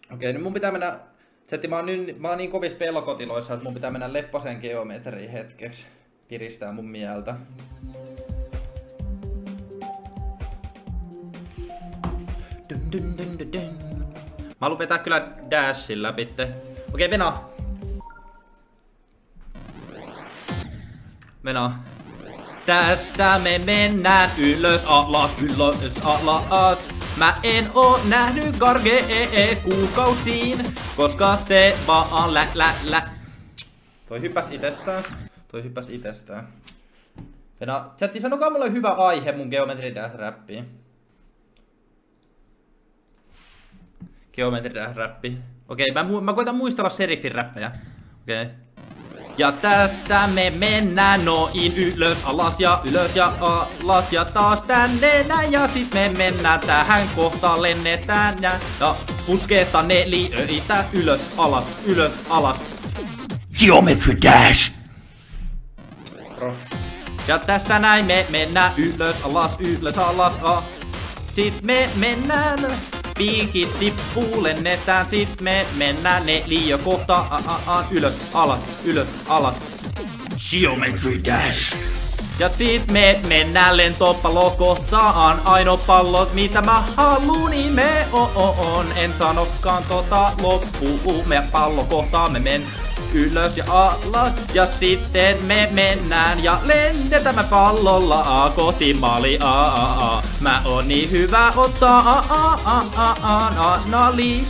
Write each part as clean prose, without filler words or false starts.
Okei, nyt mun pitää mennä... Setti, mä oon niin kovissa pelkotiloissa, että mun pitää mennä lepposeen geometriin hetkeksi. Piristää mun mieltä. Mä haluan vetää kyllä dashin läpitte. Okei, Venä. Venä. Tästä me mennään ylös alas, ylös alas. Mä en oo nähnyt Gargee kuukausiin, koska se vaan lä. Toi hyppäs itestään. Venä, chatti, sanokaa mulle hyvä aihe mun Geometry Dash -räppiin. Geometry Dash -räppi. Okei, mä koitan muistella Serifin räppejä. Okei. Ja tästä me mennään noin ylös alas ja taas tänne näin. Ja sit me mennään tähän kohtaan, lennetään ja puskeesta neliöitä ylös alas. Geometry Dash! Ja tästä näin me mennään ylös alas. Sit me mennään, piikit tippuu, lennetään. Sit me mennään neliö kohtaan, ylös alas. Geometry Dash! Ja sit me mennään lentopallo kohtaan. Ainoa pallot mitä mä haluun, niin me on. En sanokaan loppuu. Me pallo kohtaan me men ylös ja alas. Ja sitten me mennään ja lennetään me pallolla kohti maali. Mä oon niin hyvä ottaa nali.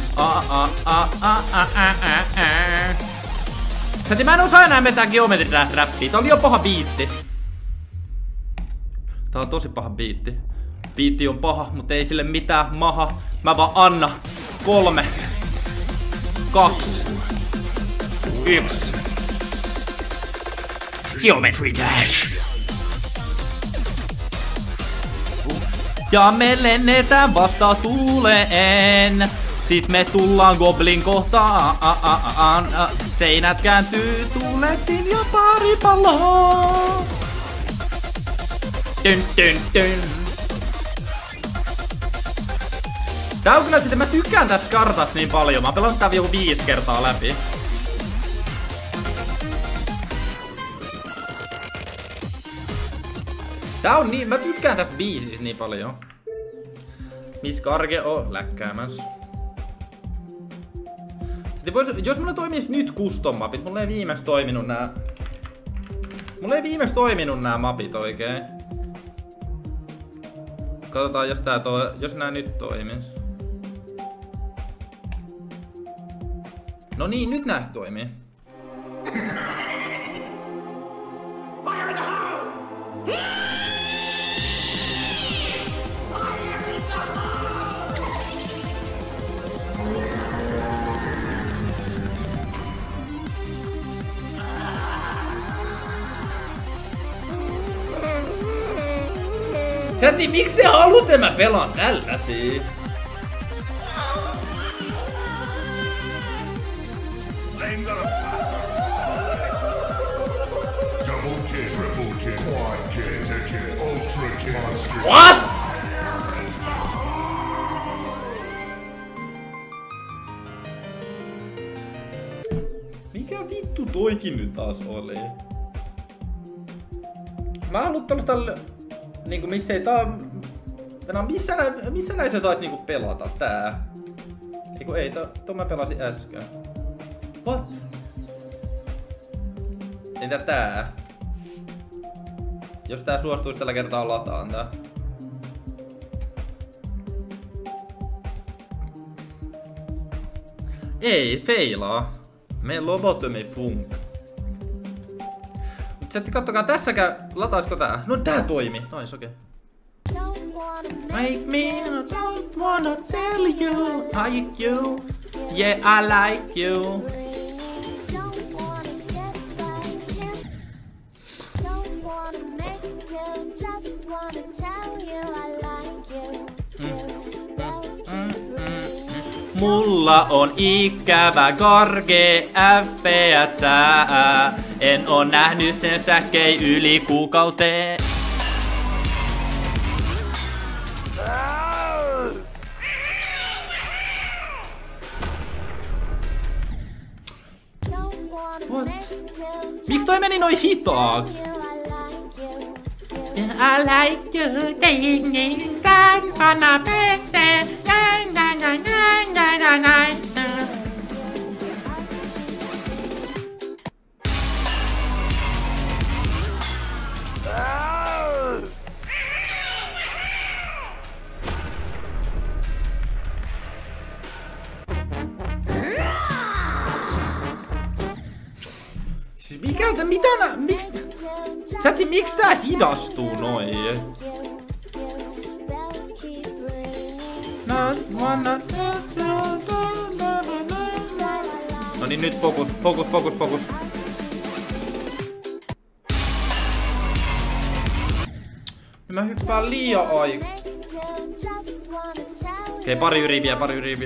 Säti, mä en osaa enää vetää Geometry Dash -räppiä. Tää oli jo paha biitti. Tää on tosi paha biitti. Biitti on paha, mutta ei sille mitään maha. Mä vaan anna. 3, 2, 1. Geometry Dash! Ja me lennetään vasta tuuleen. Sit me tullaan goblin kohtaan. Seinät kääntyy, tuulettiin ja pari palloa. Dyn. Tää on kyllä sitten, mä tykkään tästä kartasta niin paljon. Mä oon pelannut tää joku 5 kertaa läpi. Tää on niin, mä tykkään tästä biisistä niin paljon. Miss Garge on läkkäämässä. Jos mulla toimis nyt custom mapit, mulla ei viimeksi toiminut nää mapit oikein. Katsotaan jos nää nyt toimis. No niin, nyt nää toimii. Säti, miksi te haluatte mä pelaan tällaisia? What? Mikä vittu toikin nyt taas oli? Mä haluan tällaista niinku missä ei missä näissä sais niinku pelata tää? Eiku ei, to mä pelasin äsken. What? Entä tää? Jos tää suostuisi tällä kertaa lataan tää. Ei, feilaa. Me lobotomi funk. Sitten kattokaa tässäkään, lataisko tää? No tää toimi. Nois, okei. Make me, don't wanna tell you, I like you, yeah I like you. Mulla on ikävä Garge FPS. En oo nähnyt sen säkkei yli kuukauteen. What? Miksi toi meni noin hitaaksi? I like you, ding ding dang, gonna be there, dang dang dang dang dang dang dang. Siis mitä miksi tää hidastuu noin? No niin, nyt fokus. Mä hyppään liian aikaa. Okei, pari yriä vielä.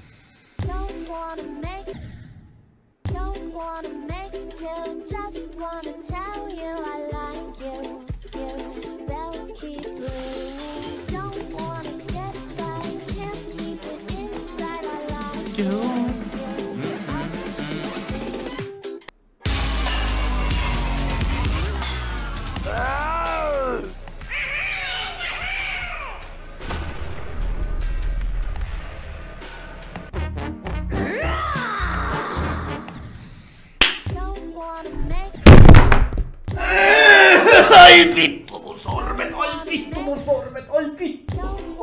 Ai vittu mun sormet, ai vittu!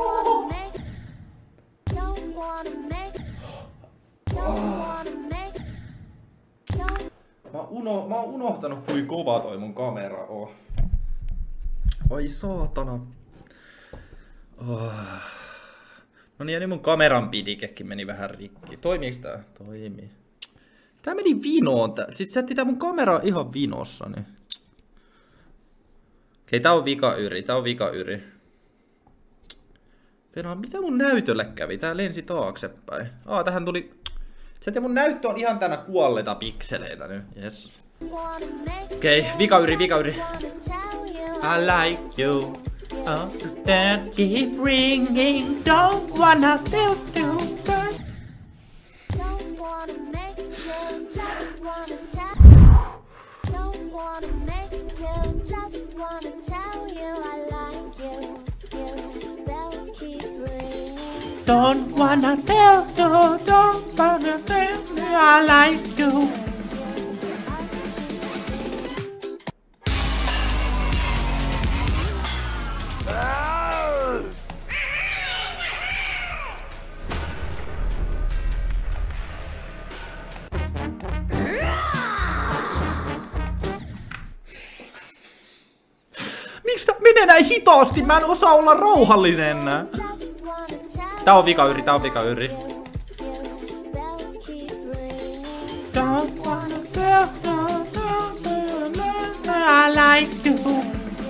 Mä oon unohtanut kui kova toi mun kamera on. Ai saatana. No niin, ja nyt mun kameran pidikekin meni vähän rikki. Toimiiks tää? Toimii. Tää meni vinoon. Sit sätti tää mun kamera ihan vinossa. Niin. Okei, tää on vika yri. Perhaan, mitä mun näytölle kävi? Tää lensi taaksepäin. Tähän tuli... Sitten mun näyttö on ihan tänä kuolleita pikseleitä nyt. Yes. Okei, vika yri. I like you. Oh, that keep ringing. Don't wanna tell you. Don't wanna make you, just wanna tell you. Don't wanna make you, just wanna tell you I like you. Bells keep ringing. Don't wanna tell you, don't wanna tell me I like you. Miksi tää menee näin hitaasti? Mä en osaa olla rauhallinen. Tää on vika yri. Don't wanna tell I like you.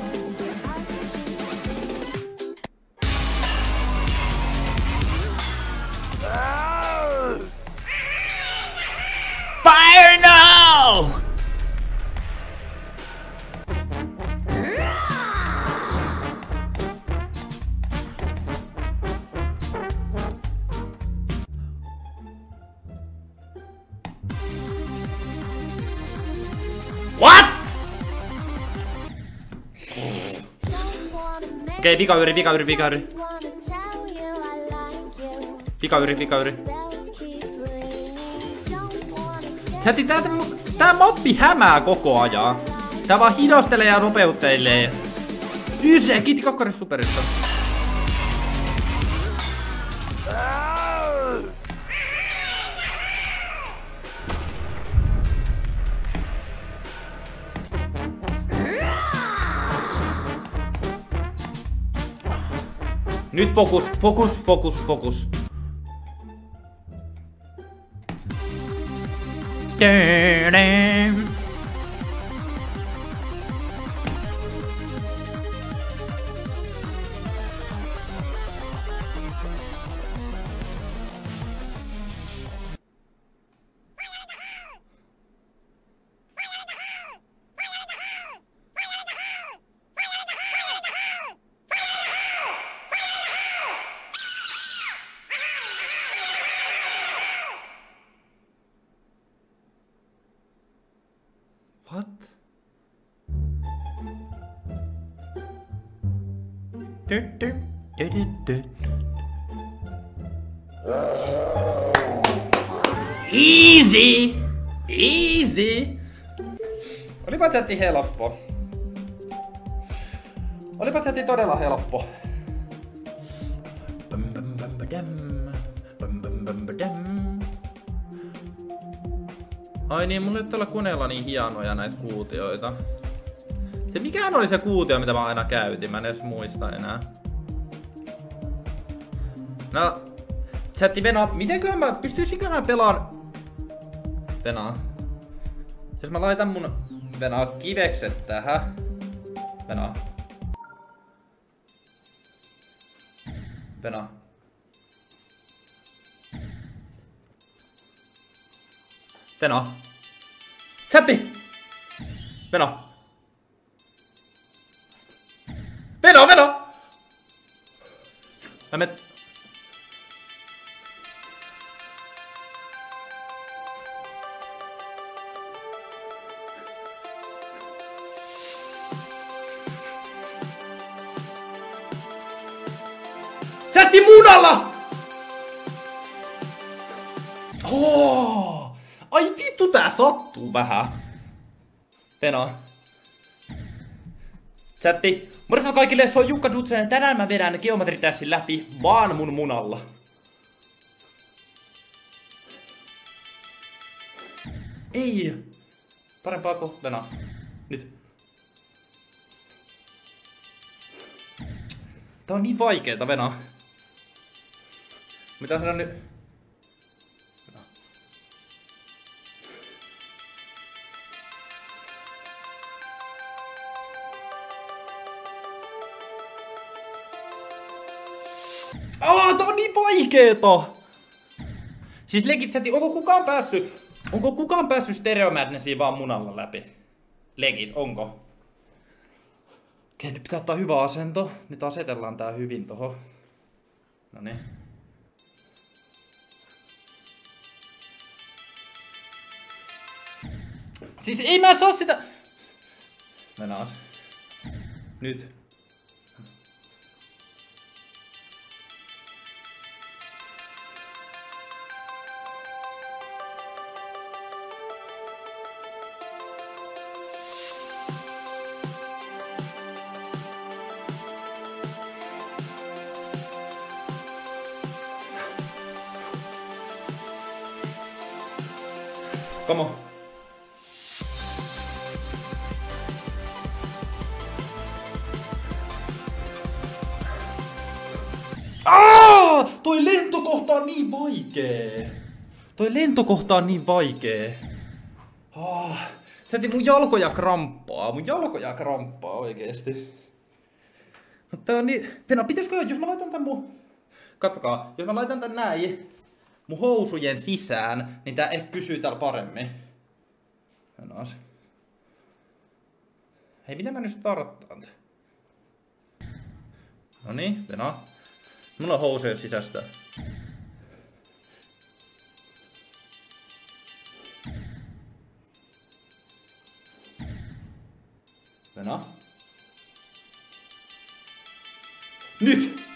Fire now! What? Okei, vika yri. Vika yri. Tää mappi hämää koko ajan. Tää vaan hidastelee ja nopeuttelee. Yse, kiitti kakkari superista. Nyt fokus. What? Easy! Easy! Olipa chatti helppo. Olipa chatti todella helppo. Ai niin, mulla ei tällä koneella niin hienoja näitä kuutioita. Se mikähän oli se kuutio, mitä mä aina käytin? Mä en edes muista enää. No, chatti Venä, pystyisinkö mä pelaan... Venä. Jos mä laitan mun Venä kivekset tähän. Venä. Venä. Venä. Chatti! Venä. Venä! Mä met... Chatti munalla! Oh! Ai vittu, tää sattuu vähän. Venä. Chatti. Morjesta kaikille, se on Jukka Dutsen. Tänään mä vedän Geometry Dashin läpi vaan mun munalla. Ei. Parempaa kuin Venä. Nyt. Tää on niin vaikeeta, Venä. Mitä sanon nyt? Tää on niin vaikeeta! Siis legit, onko kukaan päässyt Stereo Madnessiin vaan munalla läpi? Legit, onko? Okei, nyt pitää ottaa hyvä asento. Nyt asetellaan tää hyvin tohon. Noniin. Siis ei mä saa sitä... Mennään. Nyt. Come on. Toi lentokohta on niin vaikee. Toi on niin vaikee. Säti mun jalkoja kramppaa oikeesti. Mutta tää on niin... Venä, pitäisikö, jos mä laitan tän mun... Katsokaa, jos mä laitan tän näin mun housujen sisään, niin tää ehkä pysyy täällä paremmin. Venäs. Hei, mitä mä nyt starttaan tää? Noniin, Venä. Mulla on housujen sisästä. Venä. Nyt!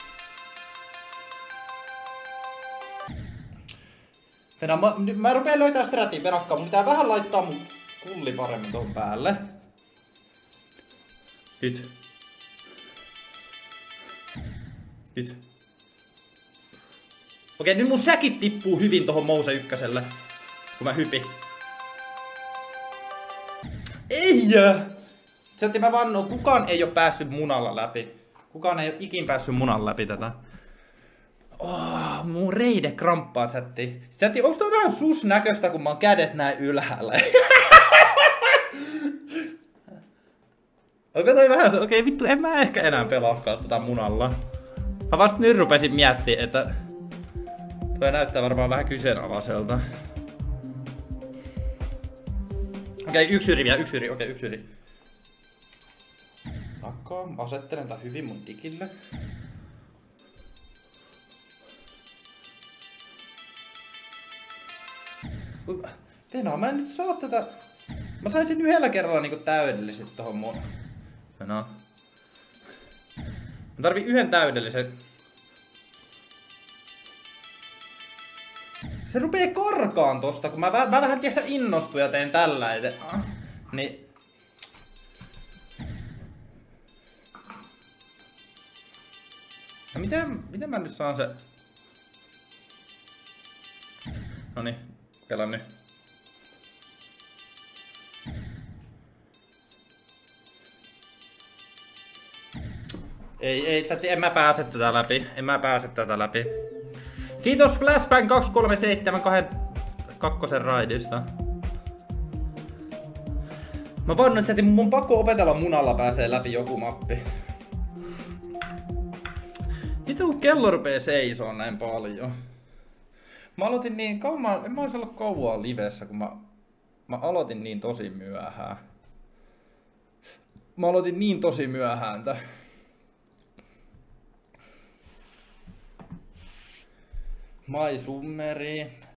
Venä, mä rupeen löytää stratin, Venakka. Mun pitää vähän laittaa mun kulli paremmin ton päälle. Nyt. Okei, nyt mun säkit tippuu hyvin tohon Mouse ykköselle, kun mä hypin. Ei! Sieltä mä vannon, kukaan ei oo päässyt munalla läpi. Kukaan ei oo ikin päässyt munalla läpi tätä. Mun reide kramppaa, chatti. Chatti, onks toi vähän sus näköistä, kun mä oon kädet näin ylhäällä? Onko toi vähän... Okei, vittu, en mä ehkä enää pelaakaan tätä munalla. Mä vasta nyt rupesin miettimään, että... Toi näyttää varmaan vähän kyseenalaiselta. Okei, yksi yri. Nakkaan, asettelen tää hyvin mun tikille. Venä, mä en nyt saa tätä... Mä saisin yhdellä kerralla niinku täydelliset tohon mun... No. Mä tarvin yhden täydellisen. Se rupee karkaan tosta, kun mä vähän tiiäksä innostuin ja teen tällä ete. Niin... No miten mä nyt saan se... Noniin, kokeillaan nyt. Ei, en mä pääse tätä läpi. Kiitos Flashbang 237 kakkosen raidista. Mä vannon, että mun pakko opetella munalla pääsee läpi joku mappi. Vitu kello rupee seisoon näin paljon. Mä aloitin niin kauan, en mä ois ollut kauan livessä, kun mä aloitin niin tosi myöhään. Mä aloitin niin tosi myöhään tää. Mai Summeri.